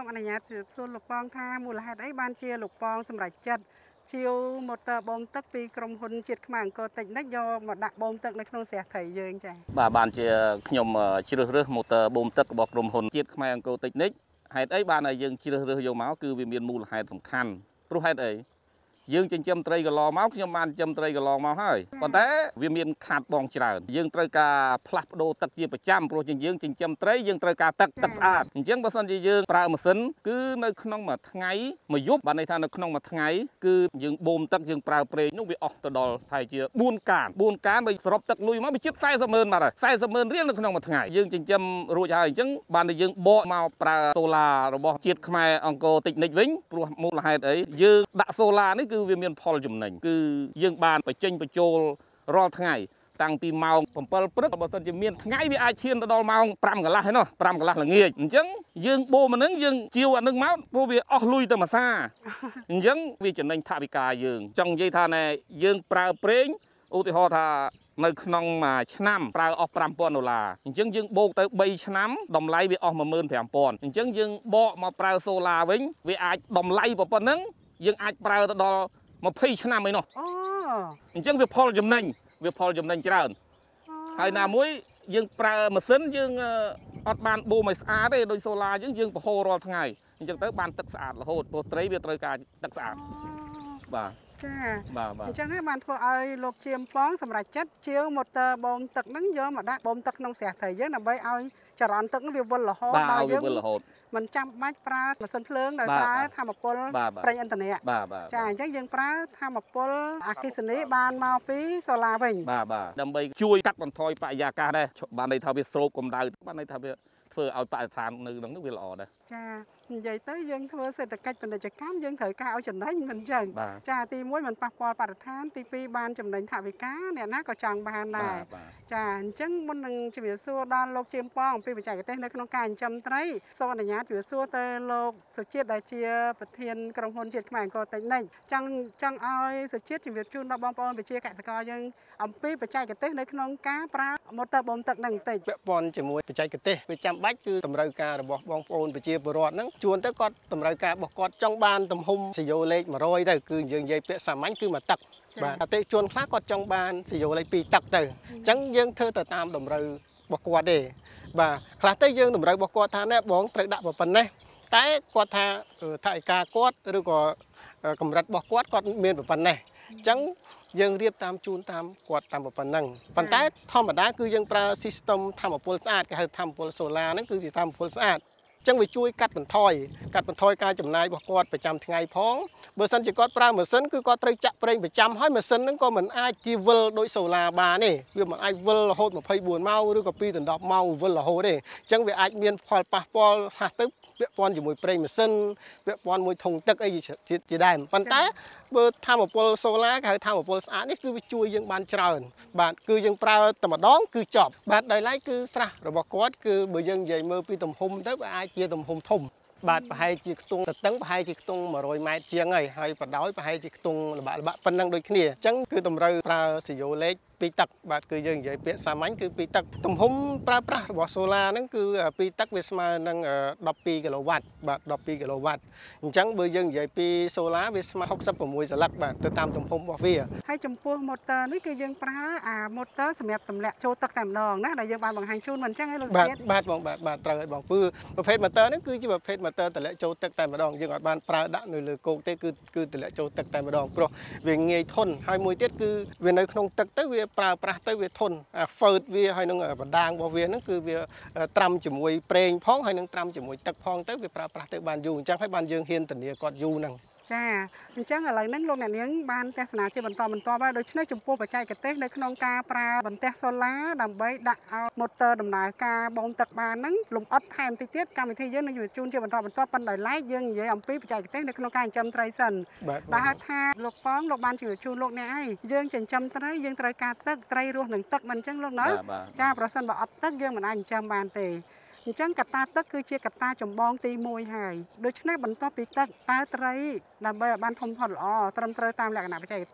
អនុញ្ញាតសួរលោកប៉ងថាមូលហេតុអីបានជាលោកប៉ងសម្រាប់ចិត្តជាវម៉ូទ័របូមទឹកពីក្រុមហ៊ុនជាតិខ្មែរអង្គរតិចនេះយកមកដាក់បូមទឹកនៅក្នុងស្រះត្រីយើងចា៎បាទបានជាខ្ញុំជ្រើសរើសម៉ូទ័របូមទឹករបស់ក្រុមហ៊ុនជាតិខ្មែរអង្គរតិចនេះហេតុអីបានឲ្យយើងជ្រើសរើសយកមកគឺវាមានមូលហេតុសំខាន់ព្រោះហេតុអីយើងចិញ្ចឹមត្រីកន្លងមកខ្ញុំបានចិញ្ចឹមត្រីកន្លងមកហើយប៉ុន្តែវាមានខាតបងច្រើនយើងត្រូវការផ្លាស់ប្ដូរទឹកជាប្រចាំព្រោះយើងចិញ្ចឹមត្រីយើងត្រូវការទឹកស្អាតអញ្ចឹងបើសិនជាយើងប្រើម៉ាស៊ីនគឺនៅក្នុងមួយថ្ងៃមួយយប់បានន័យថានៅក្នុងមួយថ្ងៃគឺយើងបូមទឹកយើងប្រើប្រេងនោះវាអស់ទៅដល់ប្រហែលជា4កានបើសរុបទឹកលុយមកវាជិត40,000បាទ40,000រៀលនៅក្នុងមួយថ្ងៃយើងចិញ្ចឹមរួចហើយអញ្ចឹងបានតែយើងបកមកប្រើសូឡារបស់ជាតិខ្មែរអង្គរតិចនិចវិញព្រោះមូលហេតុអីយើងដាក់សូឡានេះគឺវាមានផលចំណេញគឺយើងបានបញ្ចេញបញ្ចូលរាល់ថ្ងៃតាំងពីម៉ោង7ព្រឹកបើសិនជាមានថ្ងៃវាអាចឈានទៅដល់ម៉ោង5កន្លះហើយនោះ5កន្លះល្ងាចអញ្ចឹងយើងបូមអានឹងយើងជាវអានឹងមកព្រោះវាអស់លុយទៅមួយសាអញ្ចឹងវាចំណេញថវិកាយើងចង់និយាយថាណែយើងប្រើប្រេងឧទាហរណ៍ថានៅក្នុងមួយឆ្នាំប្រើអស់$5,000អញ្ចឹងយើងបូកទៅ3ឆ្នាំតម្លៃវាអស់15,000អញ្ចឹងយើងបកមកប្រើសូឡាវិញវាអាចតម្លៃប៉ុណ្ណឹងយើងអាចប្រើទៅដល់20ឆ្នាំអីនោះអញ្ចឹងវាផលចំណេញច្រើនហើយណាមួយយើងប្រើម៉ាស៊ីនយើងអត់បានបូមឲ្យស្អាតទេដោយសូឡាយើងប្រហូររាល់ថ្ងៃអញ្ចឹងទៅបានទឹកស្អាតរហូតព្រោះត្រីវាត្រូវការទឹកស្អាតបាទចាអញ្ចឹងហើយបានធ្វើឲ្យលោកជាមប៉ងសម្រាប់ចិត្តជាវម៉ូទ័របូមទឹកហ្នឹងយកមកដាក់បូមទឹកក្នុងស្រះត្រីយើងដើម្បីឲ្យចរន្តទឹកវាវិលរហូតដល់យើងមិនចាំបាច់ប្រើម៉ាស៊ីនភ្លើងដោយប្រើថាមពលប្រេងឥន្ធនៈចាអញ្ចឹងយើងប្រើថាមពលអគ្គិសនីបានមកពីសូឡាវិញបាទដើម្បីជួយកាត់បន្ថយបរិយាកាសដែរបានន័យថាវាស្រូបកម្ដៅបានន័យថាវាធ្វើឲ្យបរិស្ថាននៅក្នុងនោះវាល្អដែរចានិយាយទៅយើងធ្វើសេដ្ឋកិច្ចពាណិជ្ជកម្មយើងត្រូវការឲ្យចំណេញមិនអញ្ចឹងចាទី1មិនប៉ះពាល់បរិស្ថានទី2បានចំណេញថវិកាអ្នកណាក៏ចង់បានដែរចាអញ្ចឹងមុននឹងជម្រាបសួរដល់លោកជាមប៉ងអំពីបច្ចេកទេសនៅក្នុងការចិញ្ចឹមត្រីសូមអនុញ្ញាតជម្រាបសួរទៅលោកសុជាតិដែលជាប្រធានក្រុមហ៊ុនជាតិខ្មែរអង្គរតិចនេះចង់ឲ្យសុជាតិជម្រាបជូនដល់បងប្អូនប្រជាកសិករយើងអំពីបច្ចេកទេសនៅក្នុងការប្រើម៉ូទ័របូមទឹកនឹងបន្តិចពាក់ព័ន្ធជាមួយបច្ចេកទេសវាចាំបាច់គឺតម្រូវការរបស់បងប្អូនប្រជាពលរដ្ឋហ្នឹងជួនទៅគាត់តម្រូវការរបស់គាត់ចង់បានទំហំស៊ីយ៉ូលេខ100ទៅគឺយើងនិយាយពាក្យសាមញ្ញគឺមួយទឹកបាទអតិថិជនខ្លះគាត់ចង់បានស៊ីយ៉ូលេខ2ទឹកទៅអញ្ចឹងយើងធ្វើទៅតាមតម្រូវរបស់គាត់ទេបាទខ្លះទៅយើងតម្រូវរបស់គាត់ថាណែបងត្រូវដាក់ប៉ុណ្ណេះតែគាត់ថាថវិកាគាត់ឬក៏កម្រិតរបស់គាត់មានប៉ុណ្ណេះអញ្ចឹងយើងរៀបតាមជូនតាមគាត់តាមប៉ុណ្ណឹងប៉ុន្តែធម្មតាគឺយើងប្រើ system ថាមពលស្អាតគេហៅថាមពលសូឡាហ្នឹងគឺជាថាមពលស្អាតអញ្ចឹងវាជួយកាត់បន្ថយការចំណាយរបស់គាត់ប្រចាំថ្ងៃផងបើសិនជាគាត់ប្រើម៉ាស៊ីនគឺគាត់ត្រូវចាក់ប្រេងប្រចាំហើយម៉ាស៊ីនហ្នឹងក៏មិនអាចជាវិលដោយសូឡាបានទេវាមិនអាចវិលរហូត24ម៉ោងឬក៏2ដល់10ម៉ោងវិលរហូតទេអញ្ចឹងវាអាចមានផលប៉ះពាល់ខ្លះទៅពាក់ព័ន្ធជាមួយប្រេងម៉ាស៊ីនពាក់ព័ន្ធមួយធុងទឹកអីជាដើមប៉ុន្តែបើថាមពលសូឡាគេហៅថាមពលស្អាតនេះគឺវាជួយយើងបានច្រើនបាទគឺយើងប្រើតែម្ដងគឺចប់បាទដោយឡែកគឺស្រះរបស់គាត់គឺបើយើងនិយាយមើលពីទំហំទៅវាអាចជាទំហំធំបាទប្រហែលជាខ្ទង់តឹងប្រហែលជាខ្ទង់100ម៉ែត្រជាងហើយបដោយប្រហែលជាខ្ទង់ល្បាក់ប៉ុណ្ណឹងដូចគ្នាអញ្ចឹងគឺតម្រូវប្រើស៊ីយ៉ូលេខ2ទឹកបាទគឺយើងនិយាយពាក្យសាមញ្ញគឺ2ទឹកទំហំប្រើប្រាស់របស់សូឡាហ្នឹងគឺ2ទឹកវាស្មើនឹង12គីឡូវ៉ាត់បាទ12គីឡូវ៉ាត់អញ្ចឹងបើយើងនិយាយពីសូឡាវាស្មើ66សន្លឹកបាទទៅតាមទំហំរបស់វាហើយចំពោះម៉ូទ័រនេះគឺយើងប្រើម៉ូទ័រសម្រាប់ទម្លាក់ចូលទឹកតែម្ដងណាដែលយើងបានបង្ហាញជូនមិនអញ្ចឹងឯងលោកសុជាតិបាទបងបាទត្រូវហើយបងគឺប្រភេទម៉ូទ័រនេះគឺជាប្រភេទម៉ូទ័រទម្លាក់ចូលទឹកតែម្ដងយើងអត់បានប្រើដាក់នៅលើគោកទេគឺទម្លាក់ចូលទឹកតែម្ដងព្រោះវាងាយធន់ហើយមួយទៀតគឺវានៅក្នុងទឹកទៅវាប្រើប្រាស់ទៅវាធន់ហ្វឺតវាហើយនឹងបណ្ដាងរបស់វាហ្នឹងគឺវាត្រាំជាមួយប្រេងផងហើយនឹងត្រាំជាមួយទឹកផងទៅវាប្រើប្រាស់ទៅបានយូរអញ្ចឹងហើយបានយើងហ៊ានធានាគាត់យូរហ្នឹងចាអញ្ចឹងឥឡូវហ្នឹងលោកអ្នកនាងបានទស្សនាជាបន្តហើយដូច្នេះចំពោះបច្ចេកទេសនៅក្នុងការប្រើបន្ទះសូឡាដើម្បីដាក់ឲ្យម៉ូទ័រដំណើរការបូមទឹកបានហ្នឹងលំអិតថែមតិចទៀតកម្មវិធីយើងនឹងជូនជាបន្តប៉ុន្តែឡែកយើងនិយាយអំពីបច្ចេកទេសនៅក្នុងការចិញ្ចឹមត្រីសិនដែលហៅថាលោកប៉ងលោកបានជូនលោកអ្នកឯងយើងចិញ្ចឹមត្រីយើងត្រូវការទឹកត្រីរស់នឹងទឹកមិនអញ្ចឹងលោកណាចាប្រសិនបើអត់ទឹកយើងមិនអាចចិញ្ចឹមបានទេអញ្ចឹងកត្តាទឹកគឺជាកត្តាចម្បងទី1ហើយដូច្នេះបន្ទាប់ពីទឹកតើត្រីដើម្បីឲ្យបានធំធាត់ល្អត្រឹមត្រូវតាមលក្ខណៈបច្ចេកទេស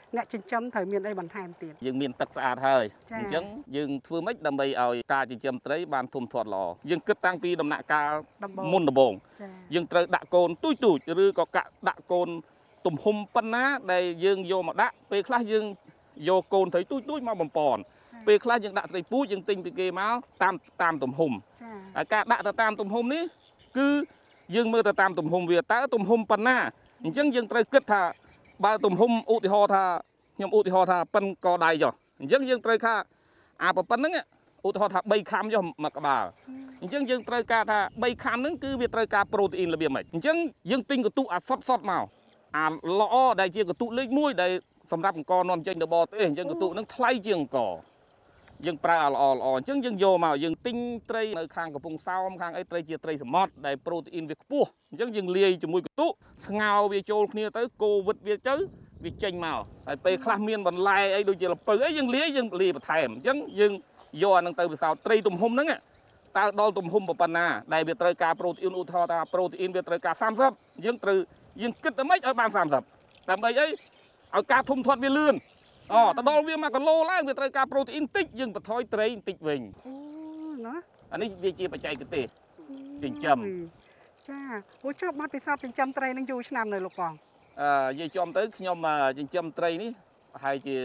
អ្នកចិញ្ចឹមត្រូវមានអីបន្ថែមទៀតយើងមានទឹកស្អាតហើយអញ្ចឹងយើងធ្វើម៉េចដើម្បីឲ្យការចិញ្ចឹមត្រីបានធំធាត់ល្អយើងគិតតាំងពីដំណាក់កាលមុនដំបូងយើងត្រូវដាក់កូនទូចឬក៏កាក់ដាក់កូនទំហំប៉ុណ្ណាដែលយើងយកមកដាក់ពេលខ្លះយើងយកកូនត្រីទូចមកបំពន់ពេលខ្លះយើងដាក់ត្រីពូជយើងទិញពីគេមកតាមទំហំហើយការដាក់ទៅតាមទំហំនេះគឺយើងមើលទៅតាមទំហំវាតើទំហំប៉ុណ្ណាអញ្ចឹងយើងត្រូវគិតថាបើទំហំឧទាហរណ៍ថាខ្ញុំឧទាហរណ៍ថាប៉ិនកដៃចុះអញ្ចឹងយើងត្រូវថាអាប៉ុណ្្នឹងឧទាហរណ៍ថា3ខាំចុះមកក្បាលអញ្ចឹងយើងត្រូវការថា3ខាំហ្នឹងគឺវាត្រូវការប្រូតេអ៊ីនរបៀបម៉េចអញ្ចឹងយើងទិញកន្ទុកអាសុតមកអាល្អដែលជាកន្ទុកលេខ1ដែលសម្រាប់អង្គនាំចេញទៅបរទេសអញ្ចឹងកន្ទុកហ្នឹងថ្លៃជាងអង្គយើងប្រើអាល្អអញ្ចឹងយើងយកមកយើងទិញត្រីនៅខាងកំពង់សោមខាងអីត្រីជាត្រីសមុទ្រដែលប្រូតេអ៊ីនវាខ្ពស់អញ្ចឹងយើងលាយជាមួយកន្ទុកស្ងោរវាចូលគ្នាទៅកូវិតវាទៅវាចេញមកហើយពេលខ្លះមានបន្លែអីដូចជាល្ពៅអីយើងលាយបន្ថែមអញ្ចឹងយើងយកអាហ្នឹងទៅពិសោធន៍ត្រីទំហំហ្នឹងតើដល់ទំហំប៉ុណ្ណាដែលវាត្រូវការប្រូតេអ៊ីនឧទាហរណ៍ថាប្រូតេអ៊ីនវាត្រូវការ30យើងគិតតែម៉េចឲ្យបាន30ដើម្បីអីឲ្យការធំធាត់វាលឿនទៅដល់វា1គីឡូឡើងវាត្រូវការប្រូតេអ៊ីនតិចយើងបន្ថយត្រីបន្តិចវិញណាអានេះវាជាបច្ចេកទេសចិញ្ចឹមចាអូចុះបាត់ពិសោធន៍ចិញ្ចឹមត្រីនឹងយូរឆ្នាំនៅលោកបងនិយាយចំទៅខ្ញុំចិញ្ចឹមត្រីនេះប្រហែលជា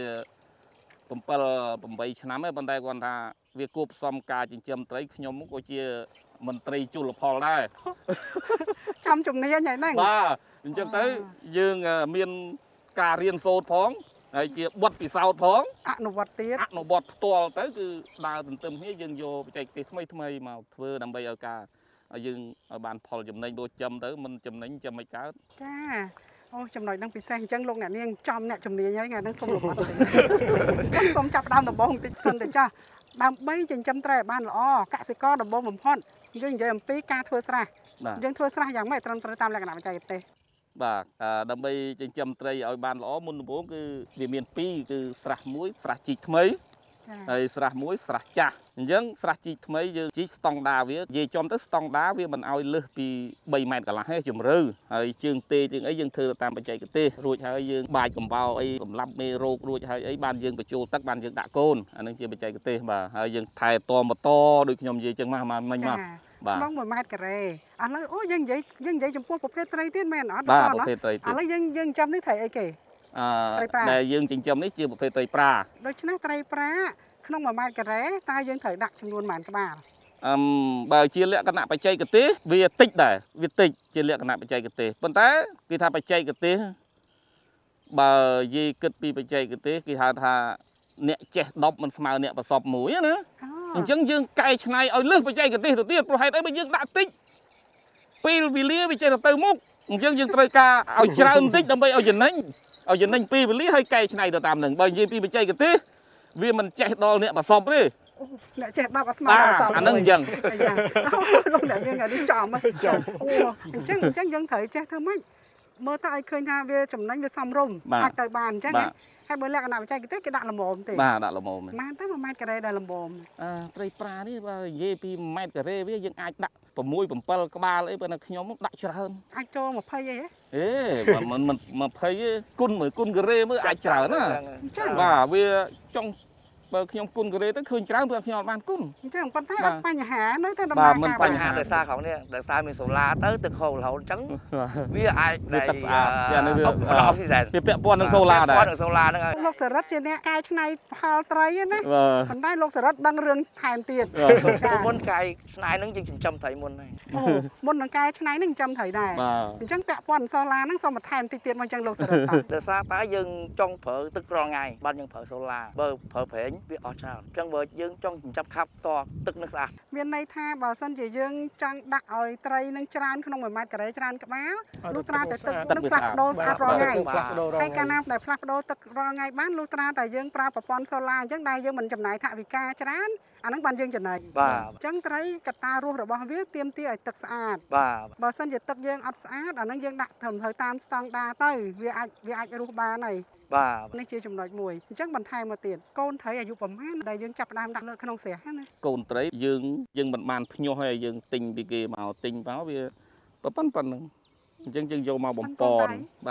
7-8 ឆ្នាំហើយប៉ុន្តែគាត់ថាវាគួបផ្សំការចិញ្ចឹមត្រីខ្ញុំក៏ជាមន្ត្រីជលផលដែរចាំជំនាញហើយហ្នឹងបាទអញ្ចឹងទៅយើងមានការរៀនសូត្រផងហើយជាបទពិសោធន៍ផងអនុវត្តទៀតអនុវត្តផ្ទាល់ទៅគឺដើរទន្ទឹមគ្នាយើងយកបច្ចេកទេសថ្មីមកធ្វើដើម្បីឲ្យការឲ្យយើងឲ្យបានផលចំណេញដូចចំទៅមិនចំណេញចាំមិនកើតចាអូចំណុចហ្នឹងពិសេសអញ្ចឹងលោកអ្នកនាងចំអ្នកជំនាញហើយថ្ងៃហ្នឹងសូមលំអរតិចចាំសូមចាប់ដើមដំបូងបន្តិចសិនទៅចាដើម្បីចិញ្ចឹមត្រីឲ្យបានល្អកសិករដំបូងបំផុតយើងនិយាយអំពីការធ្វើស្រះយើងធ្វើស្រះយ៉ាងម៉េចត្រឹមត្រូវតាមលក្ខណៈបច្ចេកទេសបាទដើម្បីចិញ្ចឹមត្រីឲ្យបានល្អមុនដំបូងគឺវាមាន2គឺស្រះមួយស្រះជីកថ្មីហើយស្រះមួយស្រះចាស់អញ្ចឹងស្រះជីកថ្មីយើងជីកស្តង់ដាវានិយាយចំទៅស្តង់ដាវាមិនឲ្យលើសពី3ម៉ែត្រកន្លះទេជម្រៅហើយជើងទេជើងអីយើងធ្វើតាមបច្ចេកទេសរួចហើយយើងបាចកំបោរអីសម្រាប់មេរោគរួចហើយអីបានយើងបញ្ចូលទឹកបានយើងដាក់កូនអានឹងជាបច្ចេកទេសបាទហើយយើងថែតម៉ូតូដូចខ្ញុំនិយាយចឹងមកមិញមកក្នុង1ម៉ែត្រការ៉េឥឡូវអូយើងនិយាយចំពោះប្រភេទត្រីទៀតមែនអត់បាទប្រភេទត្រីទៀតឥឡូវយើងចាំនេះត្រីអីគេត្រីប្រាដែលយើងចិញ្ចឹមនេះជាប្រភេទត្រីប្រាដូច្នេះត្រីប្រាក្នុង1ម៉ែត្រការ៉េតើយើងត្រូវដាក់ចំនួនប៉ុន្មានក្បាលបើជាលក្ខណៈបច្ចេកទេសវាតិចដែរវាតិចជាលក្ខណៈបច្ចេកទេសប៉ុន្តែគេថាបច្ចេកទេសបើនិយាយគិតពីបច្ចេកទេសគេហៅថាអ្នកចេះ10មិនស្មើអ្នកប្រសពមួយណាអញ្ចឹងយើងកែច្នៃឲ្យលើសបច្ចេកទេសទៅទៀតព្រោះហេតុអីបើយើងដាក់តិចពេលវេលាវាចេះទៅមុខអញ្ចឹងយើងត្រូវការឲ្យច្រើនបន្តិចដើម្បីឲ្យចំណេញពេលវេលាហើយកែច្នៃទៅតាមនឹងបើនិយាយពីបច្ចេកទេសវាមិនចេះដល់អ្នកប្រសពទេអ្នកចេះ10អត់ស្មើអ្នកប្រសពអាហ្នឹងអញ្ចឹងលោកអ្នកយើងឲ្យចំអូអញ្ចឹងយើងត្រូវចេះធ្វើម៉េចមើលទៅឲ្យឃើញថាវាចំណេញវាសមរម្យអាចទៅបានអញ្ចឹងហើយបើលក្ខណៈបច្ចេកទេសគេដាក់ល្មមទេបាទដាក់ល្មមម៉ានទៅ1ម៉ែត្រការ៉េដែលល្មមត្រីប្រានេះបើនិយាយពី1ម៉ែត្រការ៉េវាយើងអាចដាក់6 7ក្បាលអីបើនៅខ្ញុំដាក់ច្រើនអាចចូល20អីហ៎មិន20ទេគុណការ៉េមើលអាចច្រើនណាបាទវាចង់បើខ្ញុំគុណការ៉េទៅឃើញច្រើនព្រោះខ្ញុំអត់បានគុណអញ្ចឹងប៉ុន្តែអត់បញ្ហានៅទៅដំណើរការបញ្ហាដោយសារក្នុងនេះដោយសារមានសូឡាទៅទឹកហូររហូតអញ្ចឹងវាអាចទឹកស្អាតយ៉ាងនេះវាអុកស៊ីហ្សែនវាពាក់ព័ន្ធនឹងសូឡាដែរពាក់ព័ន្ធនឹងសូឡាហ្នឹងលោកសរិទ្ធជាអ្នកកែច្នៃផលត្រីណាប៉ុន្តែលោកសរិទ្ធដឹងរឿងថែមទៀតមុនកែច្នៃហ្នឹងយើងចិញ្ចឹមត្រីមុនហើយមុននឹងកែច្នៃហ្នឹងចិញ្ចឹមត្រីដែរអញ្ចឹងពាក់ព័ន្ធសូឡាហ្នឹងសូមបន្ថែមតិចទៀតមកអញ្ចឹងលោកសរិទ្ធដោយសារតែយើងចង់ប្រើទឹករងថ្ងៃបានយើងប្រើសូឡាបើប្រើប្រេងវាអស់ច្រើនអញ្ចឹងបើយើងចង់ចិញ្ចឹមខាប់តទឹកនឹងស្អាតមានន័យថាបើសិនជាយើងចង់ដាក់ឲ្យត្រីនឹងច្រើនក្នុង1ម៉ែត្រការ៉េច្រើនក្បាលលុះត្រាតែទឹកនឹងផ្លាស់ប្ដូរស្អាតរាល់ថ្ងៃហើយកាលណាដែលផ្លាស់ប្ដូរទឹករាល់ថ្ងៃបានលុះត្រាតែយើងប្រើប្រព័ន្ធសូឡាអញ្ចឹងដែលយើងមិនចំណាយថវិកាច្រើនអាហ្នឹងបានយើងចំណេញអញ្ចឹងត្រីកត្តារស់របស់វាទាមទារឲ្យទឹកស្អាតបើសិនជាទឹកយើងអត់ស្អាតអាហ្នឹងយើងដាក់ត្រឹមត្រូវតាមស្តង់ដារទៅវាអាចរស់បានហើយនេះជាចំណុចមួយអញ្ចឹងបន្ថែមមកទៀតកូនត្រីអាយុប្រហែលដែលយើងចាប់ផ្ដើមដាក់លើក្នុងស្រះណាកូនត្រីយើងមិនបានភ្ញាស់ហើយយើងទិញពីគេមកទិញមកវាប៉ុណ្ណឹងអញ្ចឹងយើងយកមកបំពន់បាទ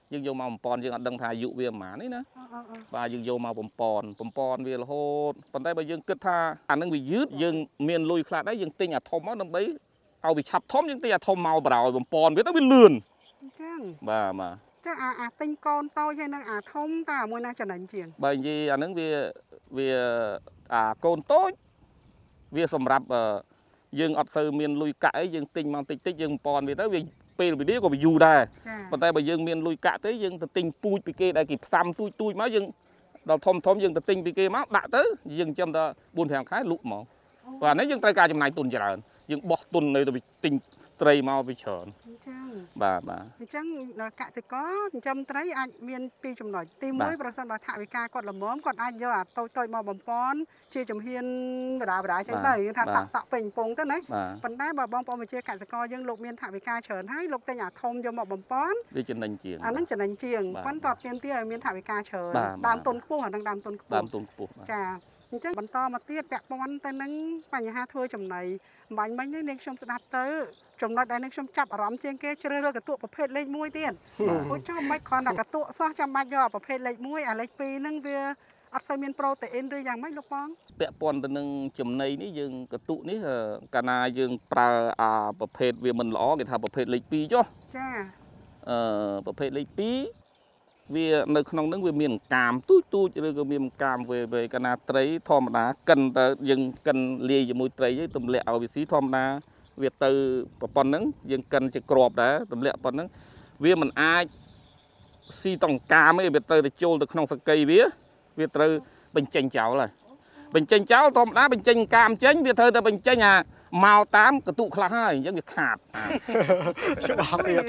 យើងយកមកបំពន់យើងអត់ដឹងថាអាយុវាប្រហែលនេះណាបាទយើងយកមកបំពន់វារហូតប៉ុន្តែបើយើងគិតថាអានឹងវាយឺតយើងមានលុយខ្លះដែរយើងទិញអាធំមកដើម្បីឲ្យវាឆាប់ធំយើងទិញអាធំមកបរោយបំពន់វាទៅវាលឿនអញ្ចឹងបាទចាអាទិញកូនតូចហើយនឹងអាធំតាមួយណាចំណេញជាងបើនិយាយអានឹងវាអាកូនតូចវាសម្រាប់យើងអត់សូវមានលុយកាក់អីយើងទិញមកតិចយើងបំពន់វាទៅវាពេលវេលាក៏វាយូរដែរប៉ុន្តែបើយើងមានលុយកាក់ទៅយើងទៅទិញពូជពីគេដែលគេផ្សំទូចមកយើងដល់ធំយើងទៅទិញពីគេមកដាក់ទៅយើងចាំតែ 4-5 ខែលក់មកបាទនេះយើងត្រូវការចំណាយទុនច្រើនយើងបោះទុននៅទៅទិញត្រីមកវាច្រើនអញ្ចឹងបាទអញ្ចឹងកសិករចិញ្ចឹមត្រីអាចមានពីរចំណុចទី1ប្រសិនបើថវិកាគាត់ល្មមគាត់អាចយកអាតូចមកបំពន់ជាជំហានបដាអញ្ចឹងទៅយើងថាតាក់ពេញកំពង់ទៅណាប៉ុន្តែបើបងប្អូនជាកសិករយើងលោកមានថវិកាច្រើនហើយលោកទិញអាធំយកមកបំពន់វាចំណេញជាងអានឹងចំណេញជាងប៉ុន្តែទាមទារឲ្យមានថវិកាច្រើនដើមទុនខ្ពស់អានឹងដើមទុនខ្ពស់ចាអញ្ចឹងបន្តមកទៀតពាក់ព័ន្ធទៅនឹងបញ្ហាធ្វើចំណីបាញ់មិញនេះនាងខ្ញុំស្ដាប់ទៅចំណុចដែលនាងខ្ញុំចាប់អារម្មណ៍ជាងគេជ្រើសរើសកន្ទក់ប្រភេទលេខ1ទៀតអូចុះមិនគ្រាន់តែកន្ទក់សោះចាំបាច់យកប្រភេទលេខ1អាលេខ2ហ្នឹងវាអត់សូវមានប្រូតេអ៊ីនឬយ៉ាងម៉េចលោកបងពាក់ព័ន្ធទៅនឹងចំណីនេះយើងកន្ទក់នេះកាលណាយើងប្រើអាប្រភេទវាមិនល្អគេថាប្រភេទលេខ2ចុះចាប្រភេទលេខ2វានៅក្នុងហ្នឹងវាមានកាមទូចឬក៏មានកាមវេកាលណាត្រីធម្មតាកិនទៅយើងកិនលាយជាមួយត្រីឯងទម្លាក់ឲ្យវាស៊ីធម្មតាវាទៅប៉ុណ្្នឹងយើងកិនជាក្របដែរទម្លាក់ប៉ុណ្្នឹងវាមិនអាចស៊ីតង់កាមទេវាទៅចូលទៅក្នុងសកៃវាត្រូវបញ្ចេញចោលហើយបញ្ចេញចោលធម្មតាបញ្ចេញកាមចេញវាត្រូវតែបញ្ចេញអាមកតាមកន្ទុកខ្លះហើយអញ្ចឹងវាខាតច្បាស់ទៀត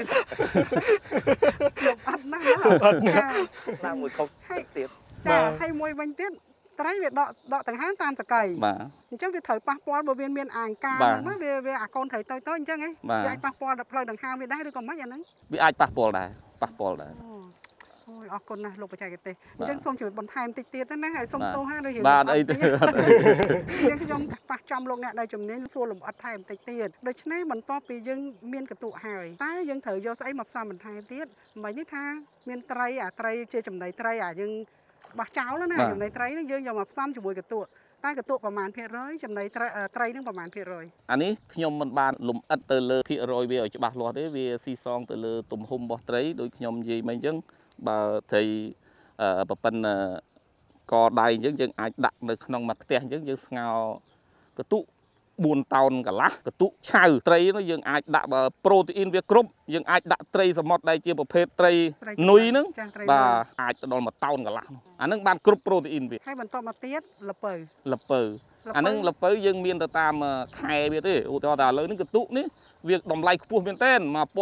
អត់ណាស់ណាមួយខុសទៀតចាហើយមួយវិញទៀតត្រីវាដកដង្ហើមតាមសកៃបាទអញ្ចឹងវាត្រូវប៉ះពាល់បើវាមានអាងការហ្នឹងវាអាកូនត្រីតូចអញ្ចឹងវាអាចប៉ះពាល់ដល់ផ្លូវដង្ហើមវាដែរឬក៏មិនអាហ្នឹងវាអាចប៉ះពាល់ដែរអូយអរគុណណាស់លោកបច្ចេកទេសអញ្ចឹងសូមជួយបន្ថែមតិចទៀតណាហើយសូមទោសហើយរឿងបាទអីទៅយើងខ្ញុំប៉ះចំលោកអ្នកដែលជំនាញសួរលម្អិតថែមតិចទៀតដូច្នេះបន្ទាប់ពីយើងមានកន្ទក់ហើយតែយើងត្រូវយកស្អីមកផ្សំបន្ថែមទៀតមិននេះថាមានត្រីអាត្រីជាចំណីត្រីអាយើងបោះចោលណាចំណីត្រីហ្នឹងយើងយកមកផ្សំជាមួយកន្ទក់តែកន្ទក់ប្រមាណភាគរយចំណីត្រីហ្នឹងប្រមាណភាគរយអានេះខ្ញុំមិនបានលំអិតទៅលើភាគរយវាឲ្យច្បាស់លាស់ទេវាស៊ីសងទៅលើទំហំរបស់ត្រីដូចខ្ញុំនិយាយមិញអញ្ចឹងបើត្រីប្រព័ន្ធកដៃអញ្ចឹងយើងអាចដាក់នៅក្នុងមួយផ្ទះអញ្ចឹងយើងស្ងោរកន្ទក់4 តោនកន្លះកន្ទក់ឆៅត្រីនោះយើងអាចដាក់បើប្រូតេអ៊ីនវាគ្រប់យើងអាចដាក់ត្រីសមុទ្រដែលជាប្រភេទត្រីនុយហ្នឹងបាទអាចទៅដល់1 តោនកន្លះអាហ្នឹងបានគ្រប់ប្រូតេអ៊ីនវាហើយបន្តមកទៀតល្ពៅអាហ្នឹងល្ពៅយើងមានទៅតាមខែវាទេឧទាហរណ៍ថាឥឡូវនេះកន្ទក់នេះវាតម្លៃខ្ពស់មែនទែន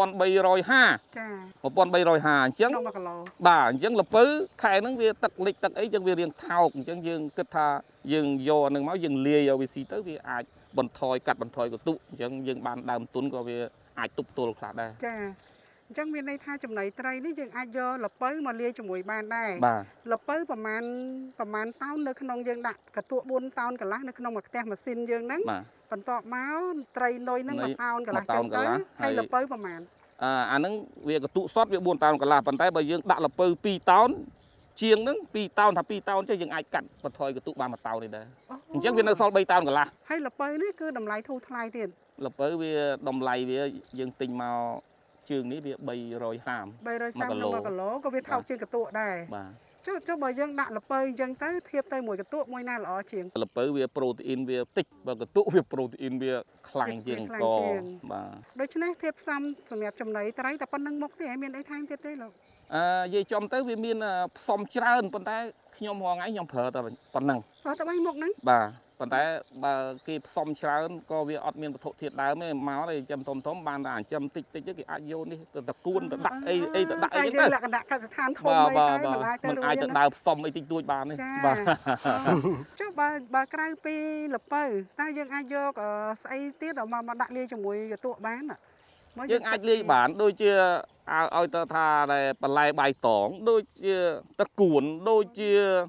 1350 ចា 1350អញ្ចឹង 1គីឡូបាទអញ្ចឹងល្ពៅខែហ្នឹងវាទឹកលិចទឹកអីអញ្ចឹងវារៀងថោកអញ្ចឹងយើងគិតថាយើងយកអាហ្នឹងមកយើងលាយឲ្យវាស៊ីទៅវាអាចកាត់បន្ថយកន្ទក់អញ្ចឹងយើងបានដើមទុនក៏វាអាចទប់ទល់ខ្លះដែរចាអញ្ចឹងមានន័យថាចំណីត្រីនេះយើងអាចយកល្ពៅមកលាយជាមួយបានដែរល្ពៅប្រមាណតោននៅក្នុងយើងដាក់កន្ទក់4 តោនកន្លះនៅក្នុងមួយផ្ទះម៉ាស៊ីនយើងហ្នឹងបន្ទាប់មកត្រីនុយហ្នឹង1 តោនកន្លះចុងទៅហើយល្ពៅប្រមាណអាហ្នឹងវាកន្ទក់សុទ្ធវា4 តោនកន្លះប៉ុន្តែបើយើងដាក់ល្ពៅ2 តោនជាងហ្នឹង2 តោនថា2 តោនចេះយើងអាចកាត់បន្ថយកន្ទក់បាន1 តោននេះដែរអញ្ចឹងវានៅសល់3 តោនកន្លះហើយល្ពៅនេះគឺតម្លៃធូរថ្លៃទៀតល្ពៅវាតម្លៃវាយើងទិញមកជើងនេះវា330 1គីឡូក៏វាថោកជាងកន្ទក់ដែរបាទចុះបើយើងដាក់ល្ពៅអញ្ចឹងទៅធៀបទៅមួយកន្ទក់មួយណាល្អជាងល្ពៅវាប្រូតេអ៊ីនវាតិចបើកន្ទក់វាប្រូតេអ៊ីនវាខ្លាំងជាងកបាទដូច្នេះធាតុផ្សំសម្រាប់ចំណីត្រីតែប៉ុណ្្នឹងមុខទេមានអីថែមទៀតទេលោកនិយាយចំទៅវាមានផ្សំច្រើនប៉ុន្តែខ្ញុំរាល់ថ្ងៃខ្ញុំប្រើតែប៉ុណ្្នឹងប្រើតែ3មុខហ្នឹងបាទប៉ុន្តែបើគេផ្សំច្រើនក៏វាអត់មានវត្ថុធាតុដើមទេមកទេចិញ្ចឹមធំបានតែចិញ្ចឹមតិចគេអាចយកនេះទៅគួនទៅដាក់អីទៅដាក់អីចឹងទៅលក្ខណៈកសិដ្ឋានធំអីហើយមិនអាចទៅដើរផ្សំអីតិចតួចបានទេបាទចុះបើក្រៅពីល្ពៅតើយើងអាចយកស្អីទៀតមកដាក់លាយជាមួយកន្ទក់បានយើងអាចលាយបានដូចជាឲ្យទៅថាដែលបន្លែបាយតងដូចជាទឹកគួនដូចជា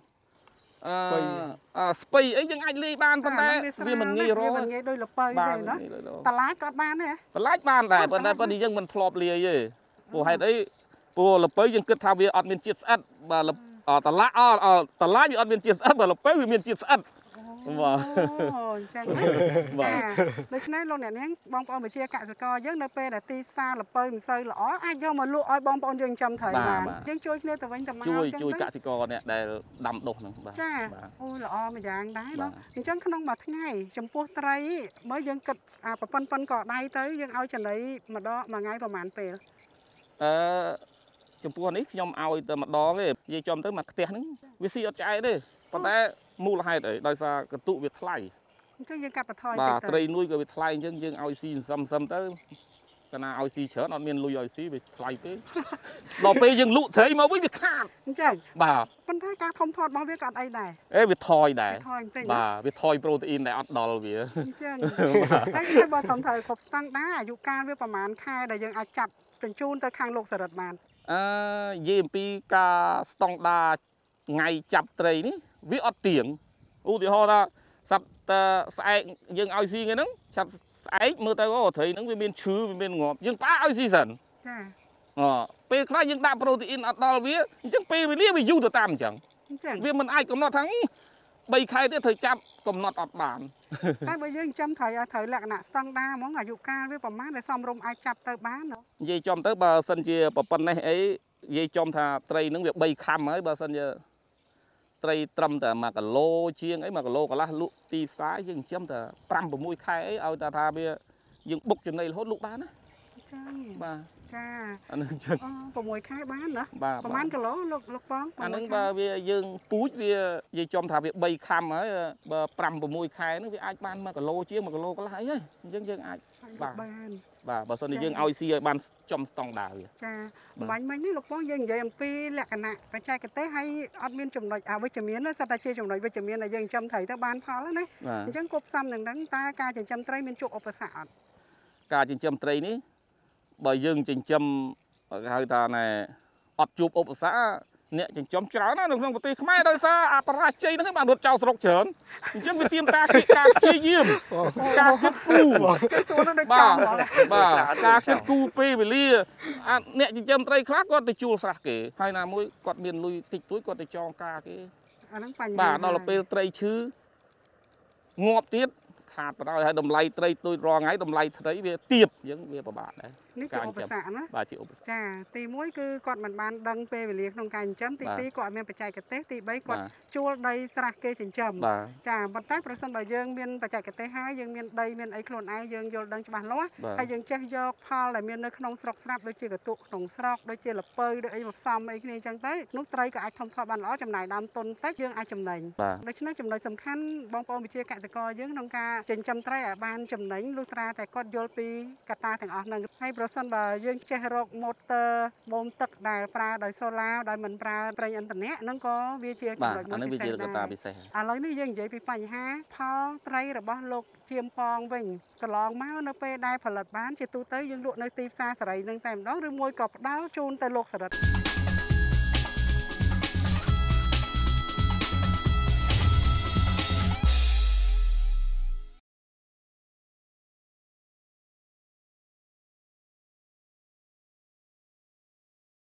ស្ពៃអីយើងអាចលាយបានប៉ុន្តែវាមិនងាយរកមិនងាយដូចល្ពៅទេណាតឡាចក៏បានដែរតឡាចបានដែរប៉ុន្តែយើងមិនធ្លាប់លាយទេព្រោះហេតុអីព្រោះលពៅយើងគិតថាវាអត់មានជាតិស្អិតបាទតឡាវាអត់មានជាតិស្អិតបើលពៅវាមានជាតិស្អិតបាទអញ្ចឹងដូច្នេះលោកអ្នកនាងបងប្អូនប្រជាកសិករយើងនៅពេលដែលទីផ្សារលពៅមិនសូវល្អអាចយកមកលក់ឲ្យបងប្អូនយើងចំត្រីបានយើងជួយគ្នាទៅវិញទៅមកជួយកសិករអ្នកដែលដាំដុះហ្នឹងបាទចាអូល្អមួយយ៉ាងដែរណាអញ្ចឹងក្នុងមួយថ្ងៃចំពោះត្រីមើលយើងគិតប៉ុណ្ណឹងក៏ដៃទៅយើងឲ្យចំណីម្ដងមួយថ្ងៃប្រហែលពេលចំពោះនេះខ្ញុំឲ្យតែម្ដងទេនិយាយចំទៅមកផ្ទះហ្នឹងវាស៊ីអត់ឆ្អែតទេប៉ុន្តែមូលហេតុអីដោយសារកន្ទុកវាថ្លៃអញ្ចឹងយើងកាត់បន្ថយបាទត្រីនួយក៏វាថ្លៃអញ្ចឹងយើងឲ្យស៊ីសន្សំទៅកាលណាឲ្យស៊ីច្រើនអត់មានលុយឲ្យស៊ីវាថ្លៃពេកដល់ពេលយើងលក់ត្រីមកវិញវាខាតអញ្ចឹងបាទប៉ុន្តែការធំធាត់របស់វាក៏អត់អីដែរវាថយដែរបាទវាថយប្រូតេអ៊ីនដែលអត់ដល់វាអញ្ចឹងហើយបើត្រឹមត្រូវគ្រប់ស្តង់ដារអាយុកាលវាប្រហែលខែដែលយើងអាចចាប់បញ្ជូនទៅខាងលោកសរិទ្ធបាននិយាយអំពីការស្តង់ដារថ្ងៃចាប់ត្រីនេះវាអត់ទៀងឧទាហរណ៍ថាសប្តាហ៍ស្អែកយើងឲ្យស៊ីថ្ងៃហ្នឹងចាប់ស្អែកមើលទៅអូត្រីហ្នឹងវាមានឈឺវាមានងាប់យើងផ្អាកឲ្យស៊ីសិនចាពេលខ្លះយើងដាក់ប្រូតេអ៊ីនអត់ដល់វាអញ្ចឹងពេលវេលាវាយូរទៅតាមអញ្ចឹងវាមិនអាចកំណត់ថា3ខែទៀតត្រូវចាប់កំណត់អត់បានតែបើយើងចាំត្រូវឲ្យត្រូវលក្ខណៈស្តង់ដារហ្មងអាយុកាលវាប្រហែលដែលសមរម្យអាចចាប់ទៅបាននិយាយចំទៅបើសិនជាប៉ុណ្ណេះអីនិយាយចំថាត្រីហ្នឹងវា3ខាំហើយបើសិនជាត្រីត្រឹមតែ1គីឡូជាងអី1គីឡូកន្លះលក់ទីផ្សារយើងចិញ្ចឹមតែ5 6ខែអីឲ្យតែថាវាយើងបុកចំណីរហូតលក់បានណាចាបាទចាអានឹងចឹង 6ខែបានណាប្រហែលគីឡូលោកបងអានឹងបើវាយើងពូជវានិយាយចំថាវា3ខាំហើយបើ5 6ខែហ្នឹងវាអាចបាន1គីឡូជាង1គីឡូកន្លះអីហើយអញ្ចឹងយើងអាចបានបាទបើសិនជាយើងឲ្យស៊ីឲ្យបានចំស្តង់ដារវាចាបាញ់មិញនេះលោកបងយើងនិយាយអំពីលក្ខណៈបច្ចេកទេសហើយអត់មានចំណុចអវិជ្ជមានទេសិតតែជាចំណុចវិជ្ជមានដែលយើងចិញ្ចឹមត្រីទៅបានផលណាអញ្ចឹងគប់ផ្សំនឹងហ្នឹងតើការចិញ្ចឹមត្រីមានជួបឧបសគ្គអត់ការចិញ្ចឹមត្រីនេះបើយើងចិញ្ចឹមគេហៅថាណែអត់ជួបឧបសគ្គអ្នកចិញ្ចឹមច្រើនណាស់នៅក្នុងប្រទេសខ្មែរដោយសារអបរាជ័យហ្នឹងបានរត់ចោលស្រុកច្រើនអញ្ចឹងវាទាមតាការព្យាយាមការគិតគូរបាទការគិតគូរពេលវេលាអ្នកចិញ្ចឹមត្រីខ្លះគាត់ទៅជួលស្រះគេហើយណាមួយគាត់មានលុយតិចតួចគាត់ទៅចងការគេអាហ្នឹងបញ្ហាបាទដល់ពេលត្រីឈឺងាប់ទៀតខាតបណ្ដោយហើយតម្លៃត្រីទួយរាល់ថ្ងៃតម្លៃត្រីវាទាបអញ្ចឹងវាពិបាកដែរនេះជាឧបសគ្គណាបាទជាឧបសគ្គចាទី1គឺគាត់មិនបានដឹងពេលវេលាក្នុងការចិញ្ចឹមទី2គាត់អត់មានបច្ចេកទេសទី3គាត់ជួលដីស្រះគេចិញ្ចឹមចាប៉ុន្តែប្រសិនបើយើងមានបច្ចេកទេសហើយយើងមានដីមានអីខ្លួនឯងយើងយល់ដឹងច្បាស់លាស់ហើយយើងចេះយកផលដែលមាននៅក្នុងស្រុកស្រាប់ដូចជាកន្ទុកក្នុងស្រុកដូចជាលពៅដូចអីមកផ្សំអីគ្នាអញ្ចឹងទៅនោះត្រីក៏អាចធំធាត់បានល្អចំណាយដើមទុនតិចយើងអាចចំណេញដូច្នេះចំណុចសំខាន់បងប្អូនប្រជាកសិករយើងក្នុងការចិញ្ចឹមត្រីឲ្យបានចំណេញលុះត្រាតែគាត់យល់ពីកត្តាទាំងអស់ហ្នឹងហើយប្រសិនបើយើងចេះរកម៉ូទ័របូមទឹកដែលប្រើដោយសូឡាដោយមិនប្រើប្រេងឥន្ធនៈហ្នឹងក៏វាជាចំណុចមួយពិសេសដែរឥឡូវនេះយើងនិយាយពីបញ្ហាផលត្រីរបស់លោកជាមប៉ងវិញកន្លងមកនៅពេលដែលផលិតបានជាទូទៅយើងលក់នៅទីផ្សារសេរីនឹងតែម្ដងឬមួយក៏ផ្ដាល់ជូនទៅលោកសរិទ្ធ